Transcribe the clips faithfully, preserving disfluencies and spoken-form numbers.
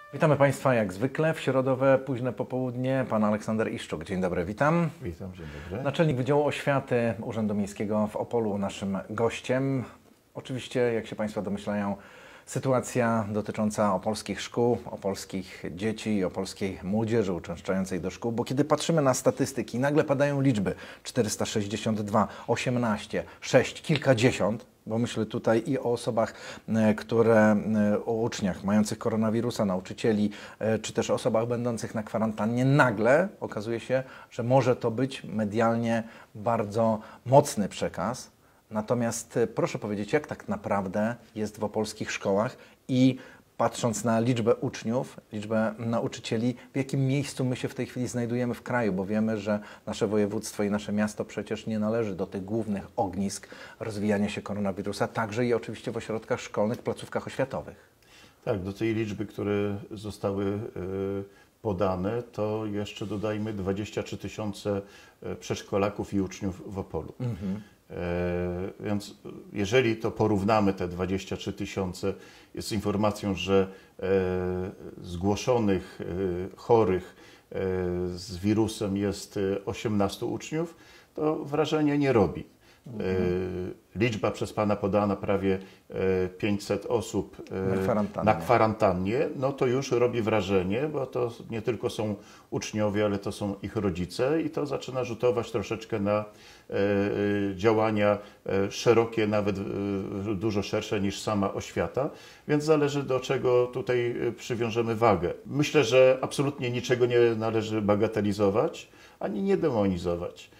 Witamy Państwa jak zwykle w środowe późne popołudnie. Pan Aleksander Iszczuk. Dzień dobry, witam. Witam, dzień dobry. Naczelnik Wydziału Oświaty Urzędu Miejskiego w Opolu naszym gościem. Oczywiście, jak się Państwo domyślają, sytuacja dotycząca opolskich szkół, opolskich dzieci, opolskiej młodzieży uczęszczającej do szkół, bo kiedy patrzymy na statystyki, nagle padają liczby czterysta sześćdziesiąt dwa, osiemnaście, sześć, kilkadziesiąt, bo myślę tutaj i o osobach, które, o uczniach mających koronawirusa, nauczycieli, czy też osobach będących na kwarantannie. Nagle okazuje się, że może to być medialnie bardzo mocny przekaz. Natomiast proszę powiedzieć, jak tak naprawdę jest w opolskich szkołach i patrząc na liczbę uczniów, liczbę nauczycieli, w jakim miejscu my się w tej chwili znajdujemy w kraju, bo wiemy, że nasze województwo i nasze miasto przecież nie należy do tych głównych ognisk rozwijania się koronawirusa, także i oczywiście w ośrodkach szkolnych, placówkach oświatowych. Tak, do tej liczby, które zostały podane, to jeszcze dodajmy dwadzieścia trzy tysiące przedszkolaków i uczniów w Opolu. Mhm. E, więc jeżeli to porównamy, te dwadzieścia trzy tysiące z informacją, że e, zgłoszonych e, chorych e, z wirusem jest osiemnastu uczniów, to wrażenie nie robi. Mhm. E, liczba przez Pana podana, prawie e, pięćset osób e, na, kwarantannie. na kwarantannie, no to już robi wrażenie, bo to nie tylko są uczniowie, ale to są ich rodzice i to zaczyna rzutować troszeczkę na działania szerokie, nawet dużo szersze niż sama oświata, więc zależy, do czego tutaj przywiążemy wagę. Myślę, że absolutnie niczego nie należy bagatelizować, ani nie demonizować.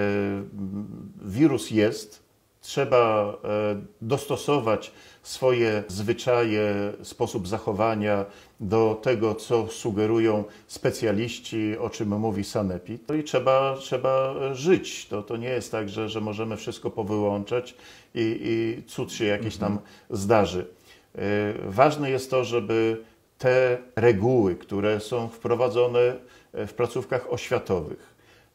Wirus jest, trzeba dostosować swoje zwyczaje, sposób zachowania do tego, co sugerują specjaliści, o czym mówi sanepid. No i trzeba, trzeba żyć. To, to nie jest tak, że, że możemy wszystko powyłączać i, i cud się jakiś tam mhm. zdarzy. Ważne jest to, żeby te reguły, które są wprowadzone w placówkach oświatowych,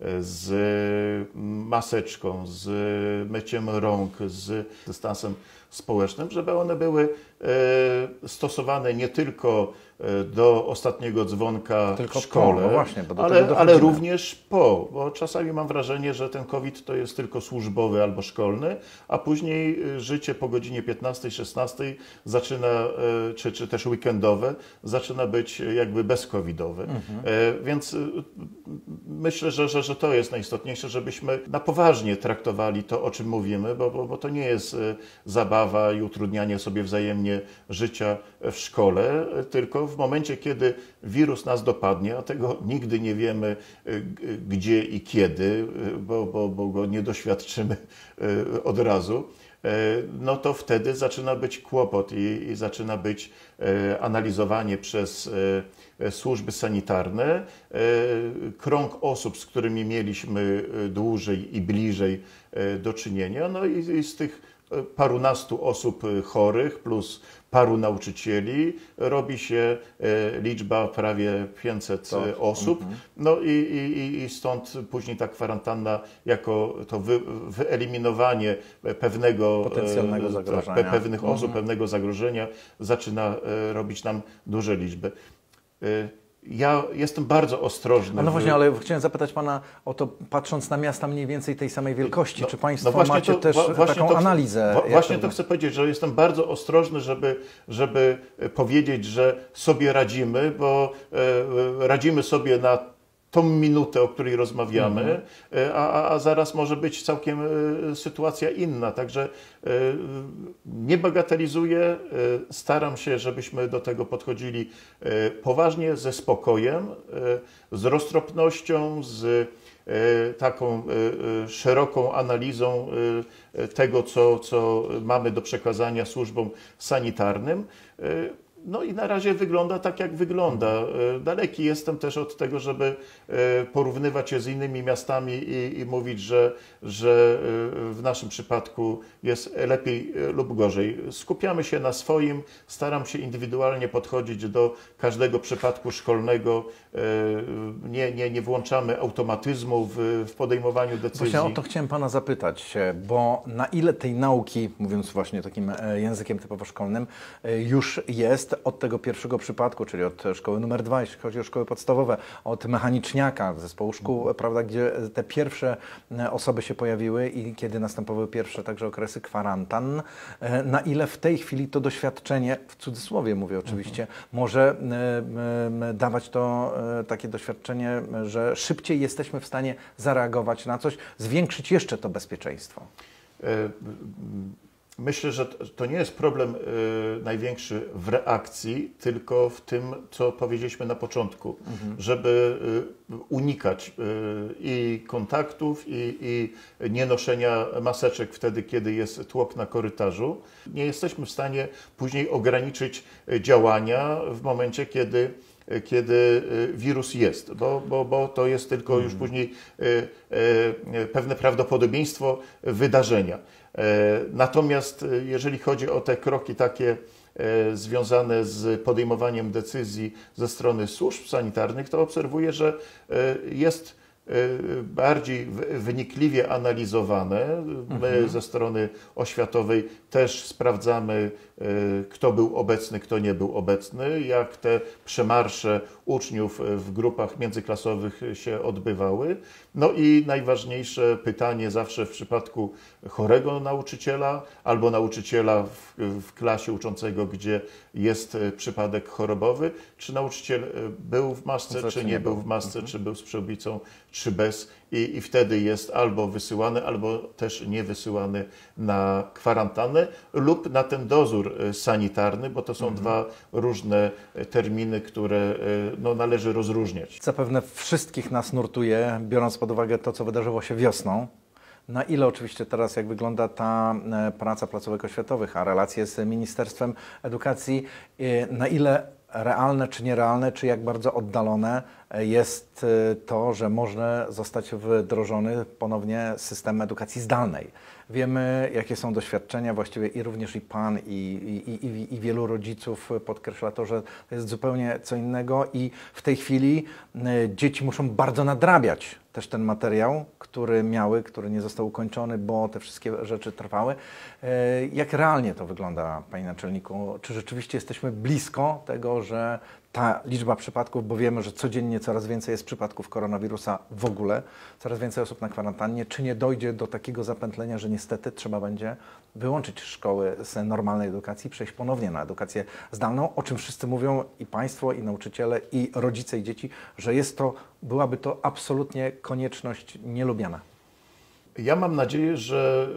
z maseczką, z myciem rąk, z dystansem społecznym, żeby one były stosowane nie tylko do ostatniego dzwonka tylko w szkole, po, no właśnie, bo do ale, tego ale również po, bo czasami mam wrażenie, że ten COVID to jest tylko służbowy albo szkolny, a później życie po godzinie piętnastej, szesnastej zaczyna, czy, czy też weekendowe, zaczyna być jakby bezcovidowe. Mhm. Więc myślę, że, że, że to jest najistotniejsze, żebyśmy na poważnie traktowali to, o czym mówimy, bo, bo, bo to nie jest zabawa i utrudnianie sobie wzajemnie życia w szkole, tylko w momencie, kiedy wirus nas dopadnie, a tego nigdy nie wiemy gdzie i kiedy, bo, bo, bo go nie doświadczymy od razu, no to wtedy zaczyna być kłopot i, i zaczyna być analizowanie przez służby sanitarne krąg osób, z którymi mieliśmy dłużej i bliżej do czynienia, no i, i z tych parunastu osób chorych plus paru nauczycieli robi się liczba prawie pięćset osób. No i, i, i stąd później ta kwarantanna jako to wy, wyeliminowanie pewnego potencjalnego zagrożenia. Pe, pewnych mhm. osób, pewnego zagrożenia zaczyna robić nam duże liczby. Ja jestem bardzo ostrożny. No właśnie, ale chciałem zapytać Pana o to, patrząc na miasta mniej więcej tej samej wielkości, no, czy Państwo no macie to, też taką to, analizę? Właśnie to, to chcę powiedzieć, że jestem bardzo ostrożny, żeby, żeby powiedzieć, że sobie radzimy, bo e, radzimy sobie na tą minutę, o której rozmawiamy, mm-hmm. a, a zaraz może być całkiem e, sytuacja inna. Także e, nie bagatelizuję, e, staram się, żebyśmy do tego podchodzili e, poważnie, ze spokojem, e, z roztropnością, z e, taką e, szeroką analizą e, tego, co, co mamy do przekazania służbom sanitarnym. E, No i na razie wygląda tak, jak wygląda. Daleki jestem też od tego, żeby porównywać się z innymi miastami i, i mówić, że, że w naszym przypadku jest lepiej lub gorzej. Skupiamy się na swoim, staram się indywidualnie podchodzić do każdego przypadku szkolnego. Nie, nie, nie włączamy automatyzmu w, w podejmowaniu decyzji. Właśnie o to chciałem Pana zapytać, bo na ile tej nauki, mówiąc właśnie takim językiem typowo szkolnym, już jest, Natomiast od tego pierwszego przypadku, czyli od szkoły numer dwa, jeśli chodzi o szkoły podstawowe, od mechaniczniaka, zespołu szkół, prawda, gdzie te pierwsze osoby się pojawiły i kiedy następowały pierwsze także okresy kwarantan, na ile w tej chwili to doświadczenie, w cudzysłowie mówię oczywiście, mhm. może dawać to takie doświadczenie, że szybciej jesteśmy w stanie zareagować na coś, zwiększyć jeszcze to bezpieczeństwo? Myślę, że to nie jest problem y, największy w reakcji, tylko w tym, co powiedzieliśmy na początku, mhm. żeby y, unikać y, i kontaktów, i, i nienoszenia maseczek wtedy, kiedy jest tłok na korytarzu. Nie jesteśmy w stanie później ograniczyć działania w momencie, kiedy kiedy wirus jest, bo, bo, bo to jest tylko mhm. już później y, y, pewne prawdopodobieństwo wydarzenia. Natomiast jeżeli chodzi o te kroki takie związane z podejmowaniem decyzji ze strony służb sanitarnych, to obserwuję, że jest bardziej wynikliwie analizowane. My mhm. ze strony oświatowej też sprawdzamy, kto był obecny, kto nie był obecny, jak te przemarsze uczniów w grupach międzyklasowych się odbywały. No i najważniejsze pytanie zawsze w przypadku chorego nauczyciela albo nauczyciela w, w klasie uczącego, gdzie jest przypadek chorobowy, czy nauczyciel był w masce, Co, czy czy nie, nie był był. w masce, Mhm. czy był z przyłbicą, czy bez. I, I wtedy jest albo wysyłany, albo też nie wysyłany na kwarantannę lub na ten dozór sanitarny, bo to są mhm. dwa różne terminy, które no, należy rozróżniać. Zapewne wszystkich nas nurtuje, biorąc pod uwagę to, co wydarzyło się wiosną. Na ile oczywiście teraz, jak wygląda ta praca placówek oświatowych, a relacje z Ministerstwem Edukacji, na ile realne czy nierealne, czy jak bardzo oddalone jest to, że może zostać wdrożony ponownie system edukacji zdalnej. Wiemy, jakie są doświadczenia, właściwie i również i Pan, i, i, i, i wielu rodziców podkreśla to, że to jest zupełnie co innego i w tej chwili dzieci muszą bardzo nadrabiać też ten materiał, który miały, który nie został ukończony, bo te wszystkie rzeczy trwały. Jak realnie to wygląda, Panie Naczelniku? Czy rzeczywiście jesteśmy blisko tego, że ta liczba przypadków, bo wiemy, że codziennie coraz więcej jest przypadków koronawirusa w ogóle, coraz więcej osób na kwarantannie, czy nie dojdzie do takiego zapętlenia, że niestety trzeba będzie wyłączyć szkoły z normalnej edukacji, przejść ponownie na edukację zdalną, o czym wszyscy mówią i Państwo, i nauczyciele, i rodzice, i dzieci, że jest to, byłaby to absolutnie konieczność nielubiana. Ja mam nadzieję, że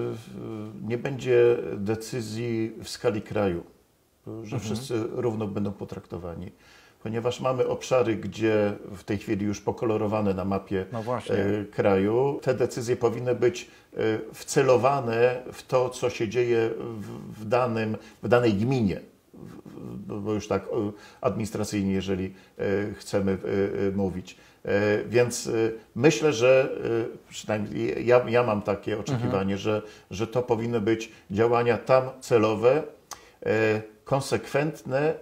nie będzie decyzji w skali kraju, że mhm. wszyscy równo będą potraktowani, ponieważ mamy obszary, gdzie w tej chwili już pokolorowane na mapie no kraju, te decyzje powinny być wcelowane w to, co się dzieje w, w, danym, w danej gminie, bo już tak administracyjnie, jeżeli chcemy mówić. Więc myślę, że przynajmniej ja, ja mam takie oczekiwanie, mhm. że, że to powinny być działania tam celowe, konsekwentne,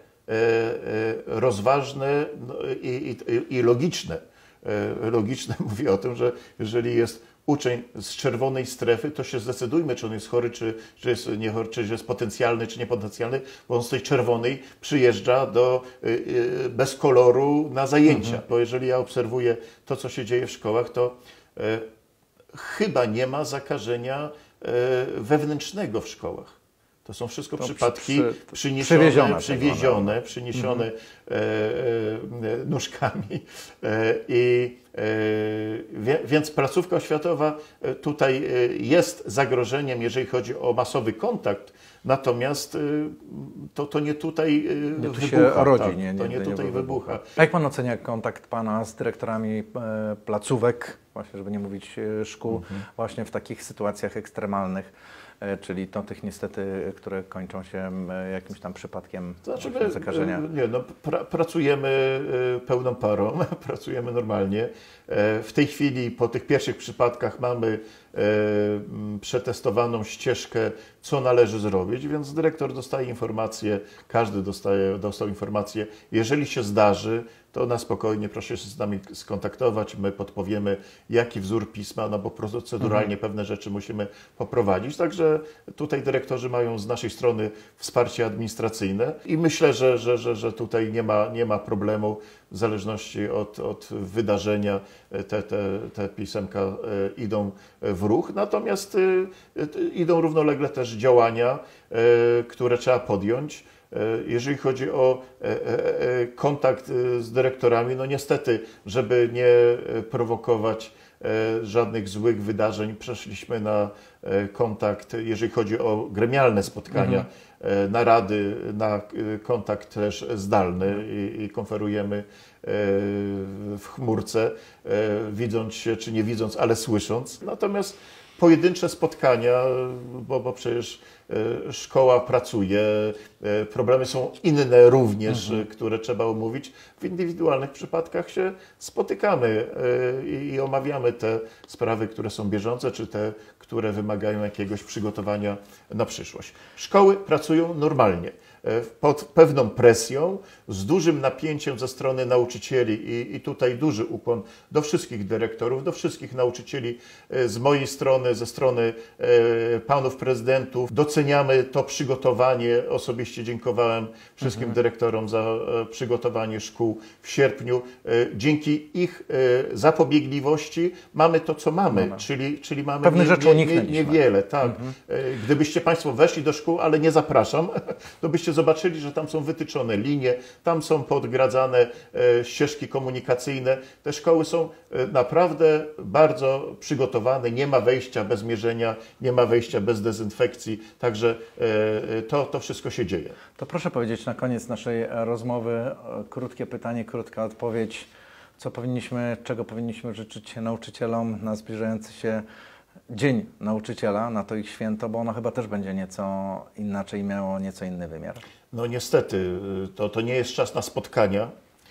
rozważne i, i, i logiczne. Logiczne mówię o tym, że jeżeli jest uczeń z czerwonej strefy, to się zdecydujmy, czy on jest chory, czy, czy jest niechory, czy jest potencjalny, czy niepotencjalny, bo on z tej czerwonej przyjeżdża do, bez koloru na zajęcia. Mhm. Bo jeżeli ja obserwuję to, co się dzieje w szkołach, to e, chyba nie ma zakażenia e, wewnętrznego w szkołach. To są wszystko to przypadki przy, przy, przyniesione, przywiezione, przywiezione, tak przyniesione mhm. e, e, nóżkami. E, i, e, wie, więc placówka oświatowa tutaj jest zagrożeniem, jeżeli chodzi o masowy kontakt, natomiast to, to nie tutaj nie tu wybucha. Się rodzi, tak, nie, nie, to nie, nie tutaj nie wybucha. A jak Pan ocenia kontakt Pana z dyrektorami placówek, właśnie żeby nie mówić szkół, mhm. właśnie w takich sytuacjach ekstremalnych? Czyli to tych niestety, które kończą się jakimś tam przypadkiem znaczy, my, zakażenia. Nie, no, pra, pracujemy pełną parą, pracujemy normalnie. W tej chwili po tych pierwszych przypadkach mamy przetestowaną ścieżkę co należy zrobić, więc dyrektor dostaje informację, każdy dostaje, dostał informację, jeżeli się zdarzy, to na spokojnie proszę się z nami skontaktować, my podpowiemy, jaki wzór pisma, no bo proceduralnie mhm. pewne rzeczy musimy poprowadzić, także tutaj dyrektorzy mają z naszej strony wsparcie administracyjne i myślę, że, że, że, że tutaj nie ma, nie ma problemu, w zależności od, od wydarzenia te, te, te pisemka idą w ruch, natomiast idą równolegle też działania, które trzeba podjąć. Jeżeli chodzi o kontakt z dyrektorami, no niestety, żeby nie prowokować żadnych złych wydarzeń, przeszliśmy na kontakt, jeżeli chodzi o gremialne spotkania, mhm. narady, na kontakt też zdalny i, i konferujemy w chmurce, widząc się czy nie widząc, ale słysząc. Natomiast pojedyncze spotkania, bo, bo przecież szkoła pracuje, problemy są inne również, mhm. które trzeba omówić. W indywidualnych przypadkach się spotykamy i, i omawiamy te sprawy, które są bieżące, czy te, które wymagają jakiegoś przygotowania na przyszłość. Szkoły pracują normalnie, pod pewną presją, z dużym napięciem ze strony nauczycieli i, i tutaj duży ukłon do wszystkich dyrektorów, do wszystkich nauczycieli z mojej strony, ze strony e, panów prezydentów. Doceniamy to przygotowanie. Osobiście dziękowałem wszystkim mhm. dyrektorom za e, przygotowanie szkół w sierpniu. E, dzięki ich e, zapobiegliwości mamy to, co mamy, mamy. Czyli, czyli mamy pewnych nie, rzeczy nie, uniknęliśmy. Nie, niewiele. Tak. Mhm. E, gdybyście Państwo weszli do szkół, ale nie zapraszam, to byście zobaczyli, że tam są wytyczone linie, tam są podgradzane e, ścieżki komunikacyjne. Te szkoły są e, naprawdę bardzo przygotowane, nie ma wejścia bez mierzenia, nie ma wejścia bez dezynfekcji, także e, to, to wszystko się dzieje. To proszę powiedzieć na koniec naszej rozmowy, e, krótkie pytanie, krótka odpowiedź. Co powinniśmy, czego powinniśmy życzyć nauczycielom na zbliżający się Dzień Nauczyciela, na to ich święto, bo ono chyba też będzie nieco inaczej, miało nieco inny wymiar. No niestety, to, to nie jest czas na spotkania,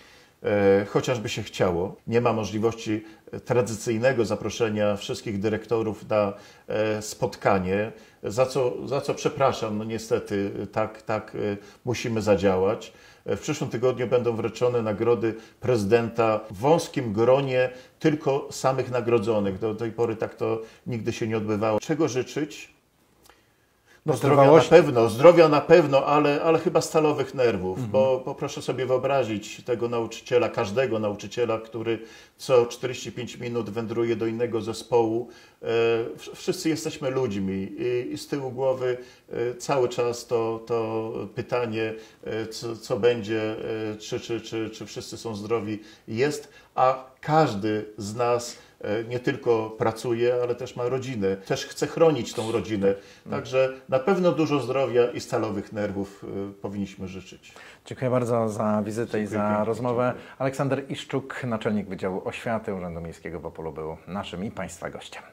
e, chociażby się chciało. Nie ma możliwości tradycyjnego zaproszenia wszystkich dyrektorów na e, spotkanie, za co, za co przepraszam, no niestety tak, tak e, musimy zadziałać. W przyszłym tygodniu będą wręczone nagrody prezydenta w wąskim gronie tylko samych nagrodzonych. Do tej pory tak to nigdy się nie odbywało. Czego życzyć? No zdrowia na pewno, zdrowia na pewno, ale, ale chyba stalowych nerwów, mhm. bo, bo proszę sobie wyobrazić tego nauczyciela, każdego nauczyciela, który co czterdzieści pięć minut wędruje do innego zespołu. E, wszyscy jesteśmy ludźmi i, i z tyłu głowy e, cały czas to, to pytanie, e, co, co będzie, e, czy, czy, czy, czy wszyscy są zdrowi, jest, a każdy z nas nie tylko pracuje, ale też ma rodzinę, też chce chronić tą rodzinę. Także na pewno dużo zdrowia i stalowych nerwów powinniśmy życzyć. Dziękuję bardzo za wizytę Dziękuję i za pięknie. rozmowę. Dziękuję. Aleksander Iszczuk, naczelnik Wydziału Oświaty Urzędu Miejskiego w Opolu, był naszym i Państwa gościem.